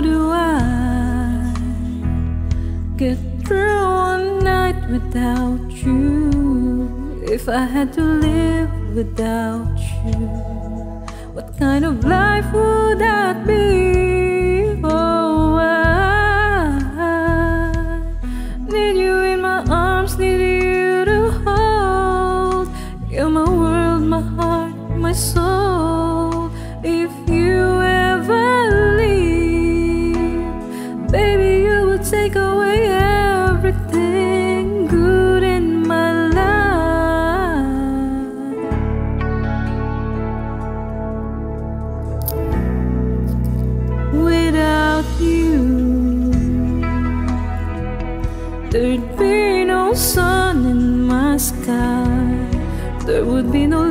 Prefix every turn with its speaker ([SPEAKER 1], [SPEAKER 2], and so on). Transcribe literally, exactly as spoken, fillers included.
[SPEAKER 1] do I get through one night without you? If I had to live without you, what kind of life would that be? Oh, I need you in my arms, need you to hold. You're my world, my heart, my soul. If you ever leave, baby, you will take away everything good in my life. Without you, there'd be no sun in my sky. There would be no